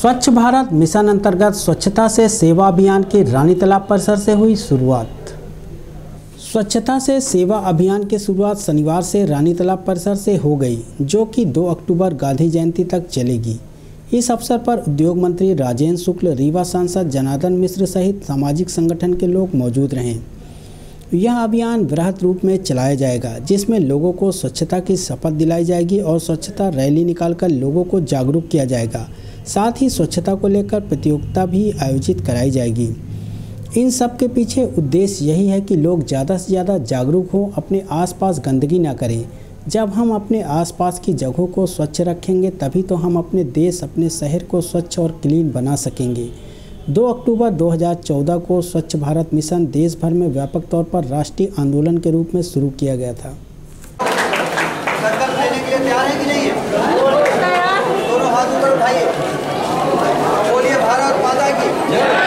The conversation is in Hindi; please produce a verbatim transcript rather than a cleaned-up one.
स्वच्छ भारत मिशन अंतर्गत स्वच्छता से सेवा अभियान की रानी तालाब परिसर से हुई शुरुआत। स्वच्छता से सेवा अभियान की शुरुआत शनिवार से रानी तालाब परिसर से हो गई, जो कि दो अक्टूबर गांधी जयंती तक चलेगी। इस अवसर पर उद्योग मंत्री राजेंद्र शुक्ल, रीवा सांसद जनार्दन मिश्र सहित सामाजिक संगठन के लोग मौजूद रहे। यह अभियान वृहद रूप में चलाया जाएगा, जिसमें लोगों को स्वच्छता की शपथ दिलाई जाएगी और स्वच्छता रैली निकालकर लोगों को जागरूक किया जाएगा। साथ ही स्वच्छता को लेकर प्रतियोगिता भी आयोजित कराई जाएगी। इन सब के पीछे उद्देश्य यही है कि लोग ज़्यादा से ज़्यादा जागरूक हों, अपने आसपास गंदगी ना करें। जब हम अपने आसपास की जगहों को स्वच्छ रखेंगे, तभी तो हम अपने देश, अपने शहर को स्वच्छ और क्लीन बना सकेंगे। दो अक्टूबर दो हज़ार चौदह को स्वच्छ भारत मिशन देश भर में व्यापक तौर पर राष्ट्रीय आंदोलन के रूप में शुरू किया गया था। संकल्प लेने के लिए तैयार है कि नहीं है? दोनों हाथ ऊपर उठाइए, बोलिए भारत माता की।